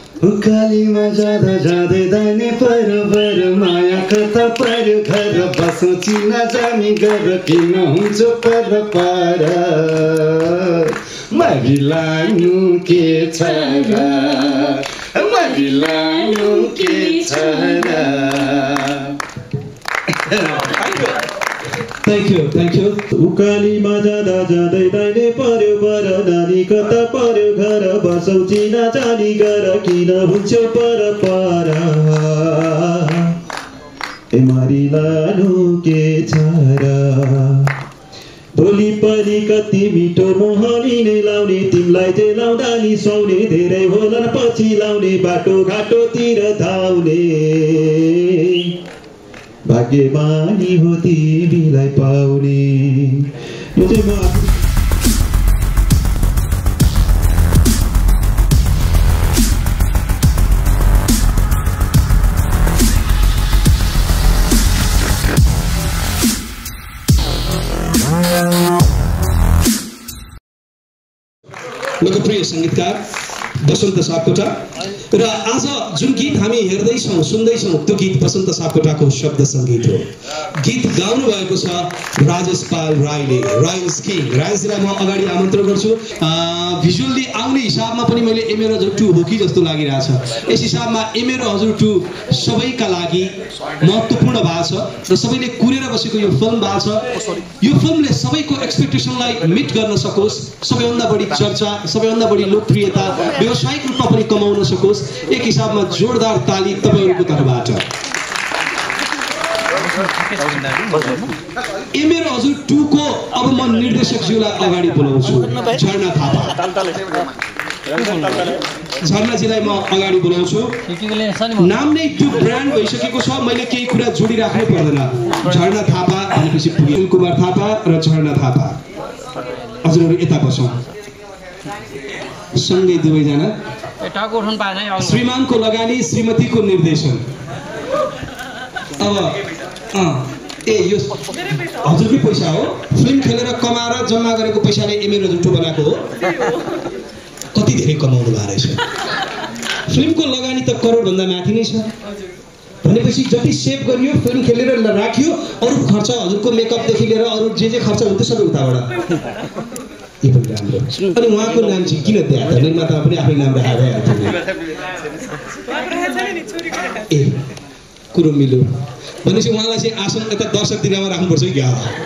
उकालीमा जाँदा जाँदै दाहिने परबर माया कता पर्यो घर बसौँ चिना जानी गर किन हुन्छ पर पर मरिलानु के छ र मरिलानु के छ र Thank you. उकालीमा जाँदा जाँदै दाहिने पर्यो पर नानी कता पर्यो घर बसौँ चिना जानी गर किन हुन्छ पर पर मरिलानु के छ र भोलि पनि कति मिठो मोहनी नै लाउने तिमीलाई चाहिँ लाउँदा नि सुहाउने धेरै होलान् पछि लाउने बाटो घाटोतिर धाउने भाग्यमानी हो तिमीलाई पाउने यो चाहिँ म लोकप्रिय संगीतकार बसन्त सापकोटा र आज जुन गीत हामी हेर्दैछौँ सुन्दैछौँ त्यो गीत बसन्त सापकोटाको शब्द सङ्गीत हो। गीत गाउनु भएको छ राजेश पाल राईले। राइन्स किङ राजेशलाई म अगाडि आमन्त्रण गर्छु। भिजुअल्ली आउने हिसाबमा पनि मैले एमेर हजुर 2 हो कि जस्तो लागिरहेछ। यस हिसाबमा एमेर हजुर 2 सबैका लागि महत्त्वपूर्ण भएको छ र सबैले कुरेर बसेको यो फिल्म भएको छ। यो फिल्मले सबैको एक्सपेक्टेसनलाई मिट गर्न सकोस्, सबैभन्दा बढी चर्चा, सबैभन्दा बढी लोकप्रियता व्यावसायिक रूपमा पनि कमाउन सकोस्। एक हिसाबमा जोरदार ताली तपाईहरुको तर्फबाट। एमेर हजुर 2 को अब म निर्देशकज्यूलाई अगाडि बोलाउँछु। झरना थापा। झरनाजीलाई म अगाडि बोलाउँछु। नाम नै त्यो ब्रान्ड भइसकेको छ, मैले केही कुरा जोडिराख्नै पर्दैन। झरना थापा भनेपछि पुगेल कुमार थापा र झरना थापा। हजुरहरु यता बसौँ सँगै दुवैजना। श्रीमानको लगानी श्रीमतीको निर्देशन। अब यो हजुरकै पैसा हो, फिल्म खेलेर कमाएर जम्मा गरेको पैसाले एमेर हजुर 2 बनाएको हो। कति धेरै कमाउनु भएको रहेछ। फिल्मको लगानी त करोड भन्दा माथि नै छ भनेपछि जति सेभ गरियो फिल्म खेलेर राखियो, अरु खर्च हजुरको मेकअपदेखि लिएर अरु जे खर्च हुन्थ्यो सबै उताबाट। यो पनि राम्रो। अनि उहाँको नाम चाहिँ किन दिया त? निर्मातामा पनि आफ्नै नाम राखेर ए कुरो मिल्यो भनेपछि उहाँलाई चाहिँ आसन यता दर्शक दिनमा राख्नुपर्छ कि क्या?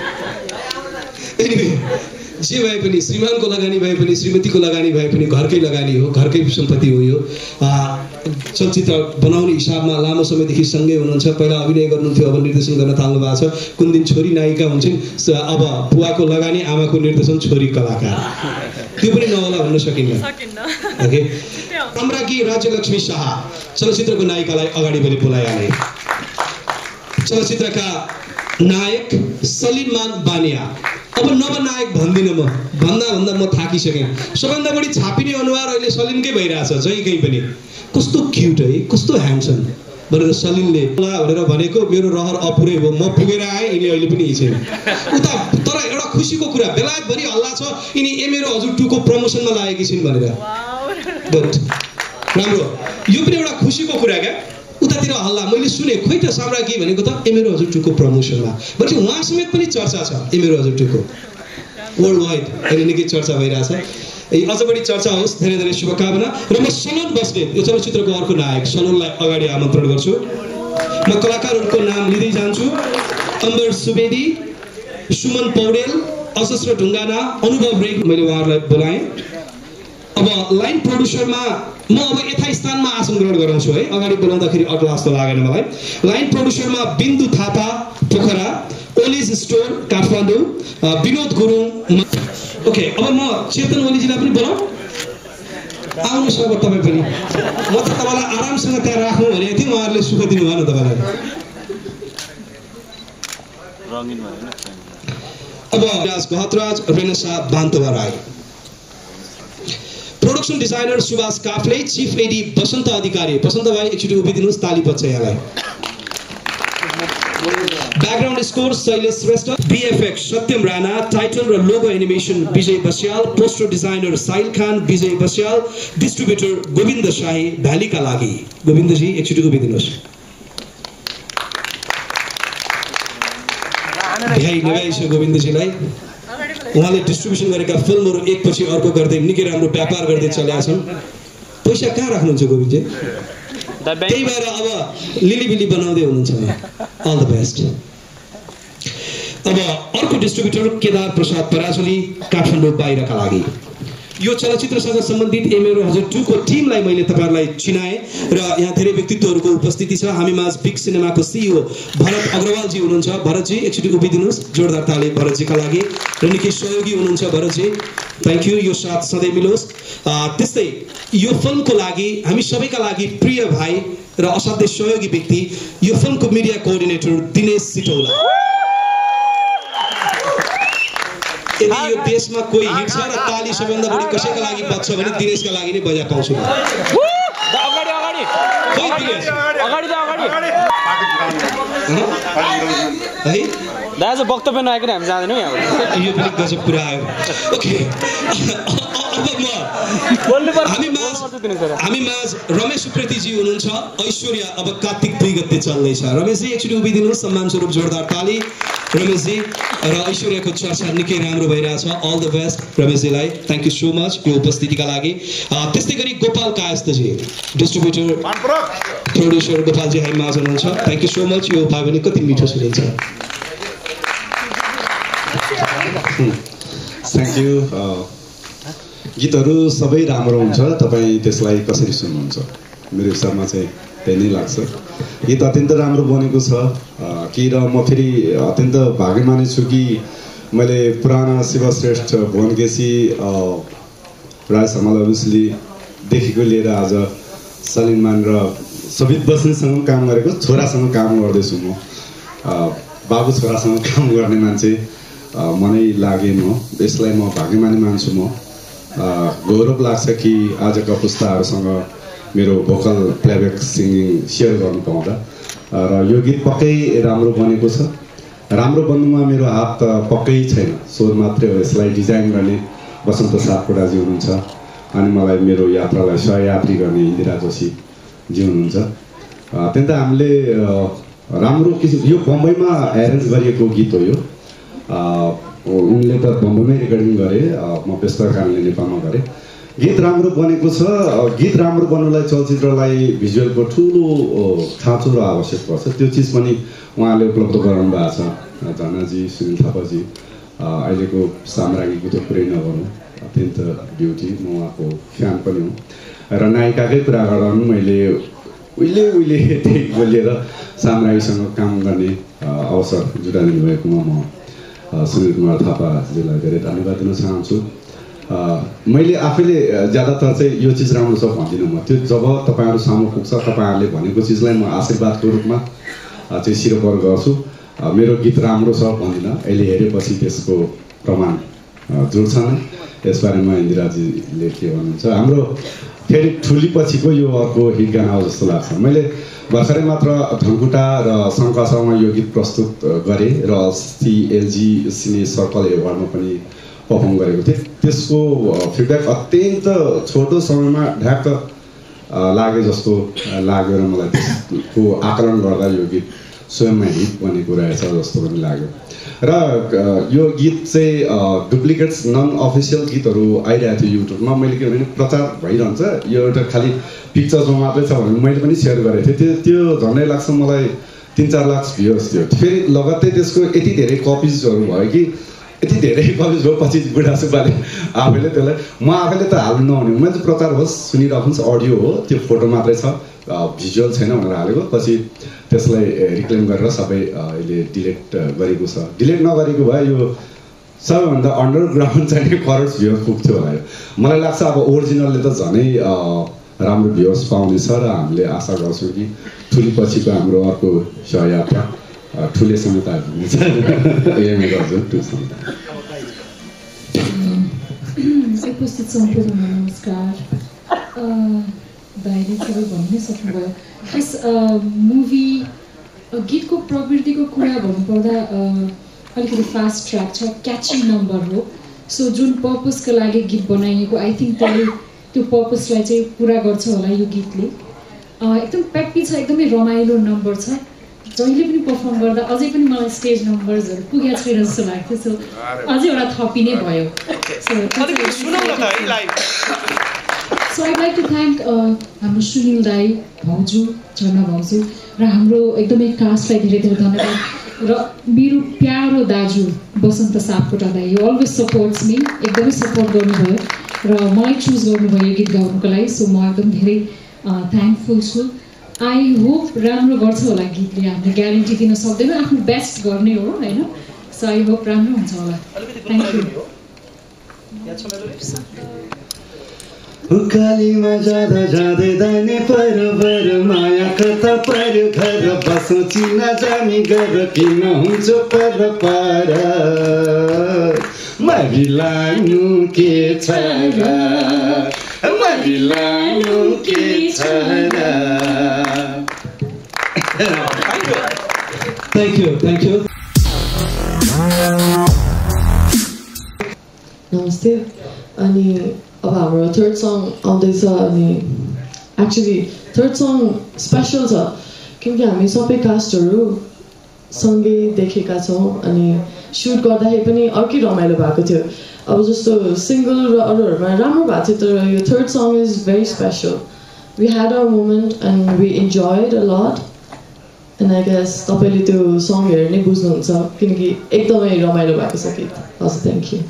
एनिवे जे भए पनि श्रीमानको लगानी भए पनि श्रीमतीको लगानी भए पनि घरकै लगानी हो, घरकै सम्पत्ति हो। यो चलचित्र बनाउने हिसाबमा लामो समयदेखि सँगै हुनुहुन्छ। पहिला अभिनय गर्नुहुन्थ्यो, अब निर्देशन गर्न थाल्नु भएको छ। कुन दिन छोरी नायिका हुन्छन्, अब बुवाको लगानी आमाको निर्देशन छोरी कलाकार। त्यो पनि नहोला भन्न सकिन्न। ओके, सम्राज्ञी राज्यलक्ष्मी शाह चलचित्रको नायिकालाई अगाडि पनि बोलाइहाले। चलचित्रका नायक सलिमान बानिया। अब नवनायक भन्दिनँ म, भन्दा म थाकिसकेँ। सबैभन्दा बढी छापिने अनुहार अहिले सलिमकै भइरहेछ जहीँ पनि। कस्तो क्युट है, कस्तो ह्यान्डसम भनेर सलिमले भनेर भनेको मेरो रहर अपुरै हो। म पुगेर आएँ, यिनी अहिले पनि यही छैन उता। तर एउटा खुसीको कुरा, बेलायतभरि हल्ला छ यिनी एमेर हजुर 2 को प्रमोसनमा लागेकी छिन् भनेर। राम्रो, यो पनि एउटा खुसीको कुरा क्या। उतातिर हल्ला मैले सुने, खोइ त साम्राज्ञी भनेको त एमेर हजुर 2 को प्रमोसनमा भनेपछि उहाँ समेत पनि चर्चा छ एमेर हजुर 2 को। वर्ल्ड वाइड अहिले निकै चर्चा भइरहेछ। अझ बढी चर्चा होस्, धेरै धेरै शुभकामना। र म सनोन बस्नेत यो चलचित्रको अर्को नायक सनोनलाई अगाडि आमन्त्रण गर्छु। म कलाकारहरूको नाम लिँदै जान्छु। अम्बर सुवेदी, सुमन पौडेल, अशस्त्र ढुङ्गाना, अनुभव रेग्मी, मैले उहाँहरूलाई बोलाएँ। अब लाइन प्रोड्युसरमा म अब यथास्थानमा आसन ग्रहण गराउँछु है, अगाडि बोलाउँदाखेरि अग्ला जस्तो लागेन मलाई। लाइन प्रोड्युसरमा बिन्दु थापा पोखरा, ओलिज स्टोर काठमाडौँ, विनोद गुरुङ। ओके, अब म चेतन ओलीजीलाई पनि बोलाउँ। आउनुहोस् अब तपाईँ पनि। म त तपाईँलाई आरामसँग त्यहाँ राख्नु भनेको थिएँ, उहाँहरूले सुख दिनु भएन तपाईँलाई। अब Raj Gahatraj, Renesa Bantawa Rai. Production designer Subhash Kafle, chief AD Basanta Adhikari. Basanta भाइ एकचोटि उभिदिनुहोस्, ताली बज्छ यहाँलाई। Background score Shailesh Shrestha, VFX Satyam Rana, title र logo animation Vijay Basyal, poster designer Sahil Khan, Vijay Basyal, distributor Govind Shahi, Bhali का लागि गोविन्द जी एकचोटि उभिदिनुहोस्। भ्याइ लगाइसक्यो गोविन्द जीलाई। उहाँले डिस्ट्रिब्युसन गरेका फिल्महरू एकपछि अर्को गर्दै निकै राम्रो व्यापार गर्दै चलेका छन्। पैसा कहाँ राख्नुहुन्छ गोविन्द जी? त्यही भएर अब लिलिबिली बनाउँदै हुनुहुन्छ। All the best. अब अर्को डिस्ट्रिब्युटर केदार प्रसाद पराजुली, काठमाडौँ बाहिरका लागि। यो चलचित्रसँग सम्बन्धित एमएरो हजुर 2 को टिमलाई मैले तपाईहरुलाई चिनाएँ र यहाँ धेरै व्यक्तित्वहरूको उपस्थिति छ। हामीमाझ बिग सिनेमाको सिइओ भरत अग्रवाल जी हुनुहुन्छ। भरत जी एकचोटि उभिदिनुहोस्। जोरदार ताली भरत जीका लागि। र निकै सहयोगी हुनुहुन्छ भरत जी। Thank you. यो साथ सधैँ मिलोस्। त्यस्तै यो फिल्मको लागि हामी सबैका लागि प्रिय भाइ र असाध्यै सहयोगी व्यक्ति यो फिल्मको मिडिया कोअर्डिनेटर दिनेश सिटौला। यदि यो देशमा कोही हिट छ र ताली सबैभन्दा बढी कसैका लागि बज्छ भने दिनेशका लागि नै बजा पाउँछु। अगाडि अगाडि खोइ दिनेश अगाडि त अगाडि है दाजु वक्तव्य नआइकन हामी जाँदैनौँ यहाँबाट। यो पनि गजब कुरा आयो। ओके हामीमाझ रमेश उप्रेती जी हुनुहुन्छ। ऐश्वर्या अब कार्तिक 2 गते चल्दैछ। रमेश जी एकचोटि उभिदिनुहोस्। सम्मान स्वरूप जोरदार ताली रमेश जी। र ऐश्वर्याको चर्चा निकै राम्रो भइरहेछ। अल द बेस्ट रमेश जीलाई। थ्यांक यू सो मच यो उपस्थितिका लागि। त्यस्तै गरी गोपाल कायस्थ जी डिस्ट्रिब्युटर प्रोड्युसर गोपाल जी हामीमाझ हुनुहुन्छ। Thank you so much. यो भाइ भने कति मिठो सुनिन्छ। Thank you. गीतहरू सबै राम्रो हुन्छ, तपाईँ त्यसलाई कसरी सुन्नुहुन्छ? मेरो हिसाबमा चाहिँ त्यही नै लाग्छ। गीत अत्यन्त राम्रो बनेको छ कि र म फेरि अत्यन्त भाग्यमानी छु कि मैले पुराना शिवश्रेष्ठ भुवन केसी राज हमाल अभियसलीदेखिको लिएर आज सलिमान र सबित बस्नेतसँग काम गरेको, छोरासँग काम गर्दैछु म। बाबु छोरासँग काम गर्ने मान्छे मनै लागे म। यसलाई म भाग्यमानी मान्छु। म गौरव लाग्छ कि आजका पुस्ताहरूसँग मेरो भोकल प्लेब्याक सिङ्गिङ सेयर गर्नु पाउँदा। र यो गीत पक्कै राम्रो बनेको छ। राम्रो बन्नुमा मेरो हात पक्कै छैन, स्वर मात्रै हो। यसलाई डिजाइन गर्ने बसन्त सापकोटाजी हुनुहुन्छ अनि मलाई मेरो यात्रालाई सहयात्री गर्ने इन्दिरा जोशीजी हुनुहुन्छ। अत्यन्त हामीले राम्रो किसिम यो बम्बईमा एरेन्ज गरिएको गीत हो। यो उनले त बम्बईमै रेकर्डिङ गरे, म व्यस्त कारणले नेपालमा गरेँ। गीत राम्रो बनेको छ। गीत राम्रो बन्नुलाई चलचित्रलाई भिजुअलको ठुलो खाँचो र आवश्यक पर्छ। त्यो चिज पनि उहाँले उपलब्ध गराउनु भएको छ। झन्नाजी, सुनिल थापाजी, अहिलेको साम्राज्ञीको त कुरै नगर्नु, अत्यन्त ब्युटी। म उहाँको फ्यान पनि हुँ। र नायिकाकै कुरा गर्दा पनि मैले उहिलेदेखि बोलिएर साम्राज्ञीसँग काम गर्ने अवसर जुटाइदिनु भएकोमा म सुनिल कुमार थापाजीलाई धेरै धन्यवाद दिन चाहन्छु। मैले आफैले ज्यादातर चाहिँ यो चिज राम्रो छ भन्दिनँ म। त्यो जब तपाईँहरू सामु पुग्छ, तपाईँहरूले भनेको चिजलाई म आशीर्वादको रूपमा चाहिँ सिरोपर गर्छु। मेरो गीत राम्रो छ भन्दिनँ, अहिले हेरेपछि त्यसको प्रमाण जुट्छ नै। यसबारेमा इन्दिराजीले के भन्नुहुन्छ? हाम्रो फेरि ठुली पछिको यो अर्को हिट गाना हो जस्तो लाग्छ। मैले भर्खरै मात्र धनकुटा र शङ्कासँग यो गीत प्रस्तुत गरेँ र अस्ति एलजी सिने सर्कल एवार्डमा पनि पर्फर्म गरेको थिएँ। त्यसको फिडब्याक अत्यन्त छोटो समयमा ढ्याक्क लागे जस्तो लाग्यो र मलाई त्यसको आकलन गर्दा यो गीत स्वयंमा हिट बनेको रहेछ जस्तो पनि लाग्यो। र यो गीत चाहिँ डुप्लिकेट्स नन अफिसियल गीतहरू आइरहेको थियो युट्युबमा। मैले के भने प्रचार भइरहन्छ, यो एउटा खालि पिक्चर्समा मात्रै छ भने मैले पनि सेयर गरेको थिएँ। त्यो झन्डै लाग्छ मलाई 3-4 लाख भ्युज थियो। फेरि लगत्तै त्यसको यति धेरै कपिजहरू भयो कि यति धेरै कपिज भयो। पछि बुढा सुब्बाले आफैले त्यसलाई म आफैले त हाल्नु नहुने, मैले चाहिँ प्रचार होस् सुनिराख्नुहोस्, अडियो हो, त्यो फोटो मात्रै छ, भिजुअल छैन भनेर हालेको। पछि त्यसलाई रिक्लेम गरेर सबै अहिले डिलिट गरेको छ। डिलिट नगरेको भए यो सबैभन्दा अन्डरग्राउन्ड चाहिँ करोड्स भ्युज पुग्थ्यो होला। मलाई लाग्छ अब ओरिजिनलले त झनै राम्रो भ्युज पाउनेछ र हामीले आशा गर्छौँ कि ठुली पछिको हाम्रो अर्को सहयात्रा ठुले समेत आइपुग्नेछ। यही गर्छु टुसम्म। उपस्थित सम्पूर्ण नमस्कार। बाहिर सबै भन्नै सक्नुभयो। यस मुभी गीतको प्रवृत्तिको कुरा भन्नुपर्दा अलिकति फास्ट ट्र्याक छ, क्याची नम्बर हो। सो जुन पर्पसको लागि गीत बनाइएको आई थिङ्क त्यसले त्यो पर्पसलाई चाहिँ पुरा गर्छ होला यो गीतले। एकदम पेप्पी छ, एकदमै रमाइलो नम्बर छ। जहिले पनि पर्फर्म गर्दा अझै पनि मलाई स्टेज नम्बर्सहरू पुगेको छैन जस्तो लाग्थ्यो। सो अझै एउटा थपिने भयो। So I like to thank हाम्रो सुनिल दाई, भाउजू, झर्ना भाउजू र हाम्रो एकदमै कास्टलाई धेरै धेरै धन्यवाद। र मेरो प्यारो दाजु बसन्त सापकोटा दाई, यो अलवेज सपोर्ट्स मी, एकदमै सपोर्ट गर्नुभयो र मलाई चुज गर्नुभयो गीत गाउनुको लागि। सो म एकदम धेरै थ्याङ्कफुल छु। आई होप राम्रो गर्छ होला गीतले, हामीले ग्यारेन्टी दिन सक्दैनौँ, आफ्नो बेस्ट गर्ने हो होइन। सो आई होप राम्रो हुन्छ होला। Thank you. उकालीमा जाँदा जाँदै दाहिने पर माया कता पर्यो घर बसौँ चिना जानी गर किन हुन्छ पर पर मरिलानु के छ र मरिलानु के छ र। Thank you. नमस्ते। अनि अब हाम्रो थर्ड सङ आउँदैछ अनि एक्चुली थर्ड सङ स्पेसल छ किनकि हामी सबै कास्टहरू सँगै देखेका छौँ अनि सुट गर्दाखेरि पनि अर्कै रमाइलो भएको थियो। अब जस्तो सिङ्गल र अरूहरूमा राम्रो भएको थियो, तर यो third song is very special. We had our moment and we enjoyed a lot and I guess तपाईँले त्यो सङ हेरेर नै बुझ्नुहुन्छ किनकि एकदमै रमाइलो भएको छ गीत। हजुर, थ्याङ्क यू।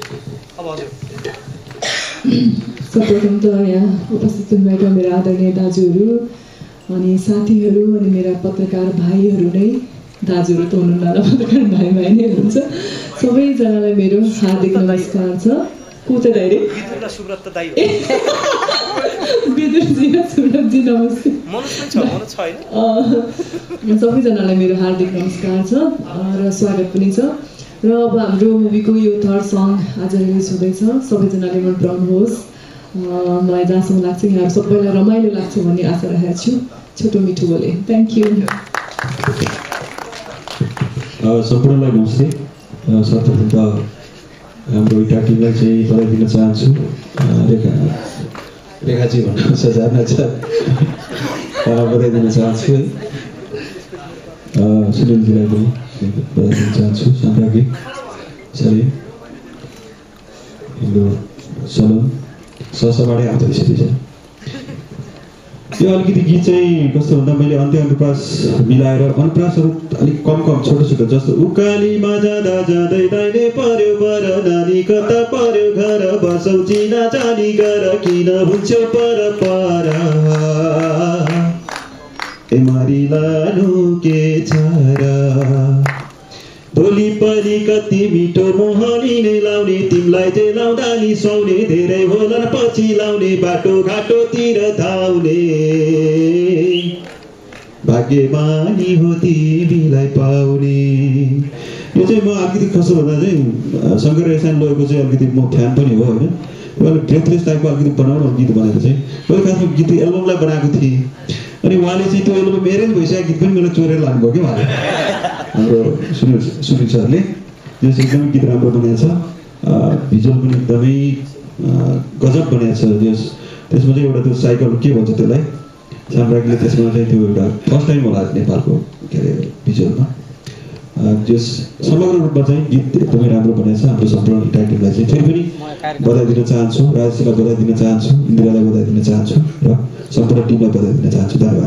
सर्वप्रथम त यहाँ उपस्थित हुनुभएका मेरा आदरणीय दाजुहरू अनि साथीहरू अनि मेरा पत्रकार भाइहरू नै, दाजुहरू त हुनुहुन्न, पत्रकार भाइ नै हुनुहुन्छ, सबैजनालाई मेरो हार्दिक नमस्कार छ। को त दाइरे विदुरजी र सुब्रतजी नमस्ते। सबैजनालाई मेरो हार्दिक नमस्कार छ र स्वागत पनि छ। र अब हाम्रो मुभीको यो थर्ड सङ आज रिलिज हुँदैछ, सबैजनाले मन पराउनुहोस्। मलाई जहाँसम्म लाग्छ यहाँ सबैलाई रमाइलो लाग्छ भन्ने आशा राखेको छु। छोटो मिठो बोले। Thank you. सम्पूर्णलाई नमस्ते। सर्वप्रथम त हाम्रो इटा टिमलाई चाहिँ बधाई दिन चाहन्छु। रेखाजी भन्नुहुन्छ जान्न छ बधाई दिन चाहन्छु है। सुनिलजीलाई पनि बधाई दिन चाहन्छु। साम्राज्ञी सरी हाम्रो सलम ससाबाटै आउँछ त्यसरी चाहिँ यो अलिकति गीत चाहिँ कस्तो भन्दा मैले अन्त्य अनुप्रास मिलाएर अनुप्रासहरू अलिक कम छोटो छोटो जस्तो उकालीमा जाँदा जाँदै दाहिने पर्यो बर नानी कता पर्यो घर बसौँ चिना जानी गर किन हुन्छ पर पर ए मारिलानु के छ र भोलि पनि कति मिठो मोहनी नै लाउने तिमीलाई जे लाउँदा नि सुहाउने धेरै होला पछि लाउने बाटो घाटोतिर धाउने भाग्यमानी हो तिमीलाई पाउने। यो चाहिँ म अलिकति कस्तो भन्दा चाहिँ शङ्कर रेसान लोएको चाहिँ अलिकति म फ्यान पनि हो होइन। उहाँले ब्रेथलेस टाइपको अलिकति बनाउनु गीत बनाएको चाहिँ मैले खासमा गीत एल्बमलाई बनाएको थिएँ अनि उहाँले चाहिँ त्यो एल्बम मेरै भइसकेको गीत पनि मलाई चोरेर लानुभयो कि उहाँले हाम्रो सुनिल सरले। त्यो चाहिँ एकदमै गीत राम्रो बनाएको छ, भिजुअल पनि एकदमै गजब बनाएको छ। त्यसमा चाहिँ एउटा त्यो साइकल के भन्छ त्यसलाई साम्राज्ञीले त्यसमा चाहिँ त्यो एउटा फर्स्ट टाइम होला नेपालको के अरे भिजुअलमा। त्यस समग्र रूपमा चाहिँ गीत एकदमै राम्रो बनाएको छ। हाम्रो सम्पूर्ण इटा टिमलाई चाहिँ फेरि पनि बधाई दिन चाहन्छु, राजेशलाई बधाई दिन चाहन्छु, इन्दिरालाई बधाई दिन चाहन्छु र सम्पूर्ण टिमलाई बधाई दिन चाहन्छु। धन्यवाद।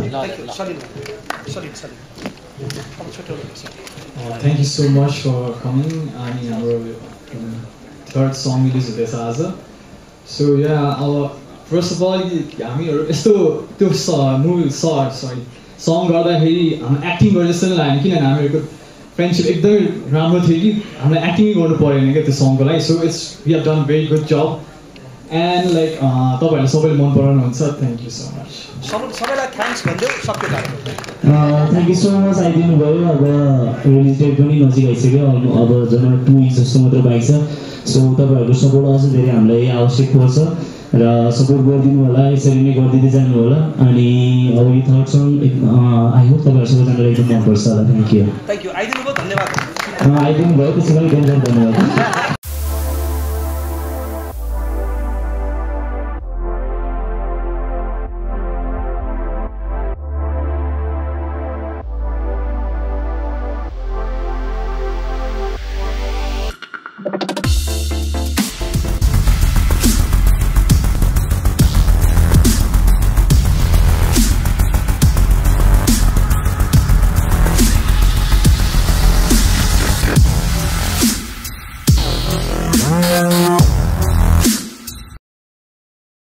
Thank you so much for coming. I mean, our third song release हुँदैछ आज. So yeah, first of all, हामीहरु यस्तो त्यो मुभी सङ गर्दाखेरि हाम्रो एक्टिङ गरे जस्तो लाग्यो किनभने हामीहरुको फ्रेन्डशिप एकदमै राम्रो थियो कि हामीलाई एक्टिङ गर्नु परेन क्या त्यो सङको लागि. So it's we have done very good job and like तपाईहरुले सबैले मन पराउनुहुन्छ. Thank you so much. सबैलाई थ्याङ्क्स भन्दै सक्यो कार्यक्रम. थ्याङ्क यू सो मच आइदिनु भयो. अब रिलिज डेट पनि नजिक आइसक्यो, अब जम्मा 2 weeks जस्तो मात्र बाँकी छ. सो तपाईँहरूको सपोर्ट अझै धेरै हामीलाई आवश्यक पर्छ. र सपोर्ट गरिदिनु होला, यसरी नै गरिदिँदै जानु होला। अनि अब यो थर्ड सङ आई होप तपाईँहरू सबैजनालाई एकदम मनपर्छ होला। Thank you. आइदिनु भयो, धन्यवाद। आइदिनु भयो, त्यसै गरी धेरै धेरै धन्यवाद।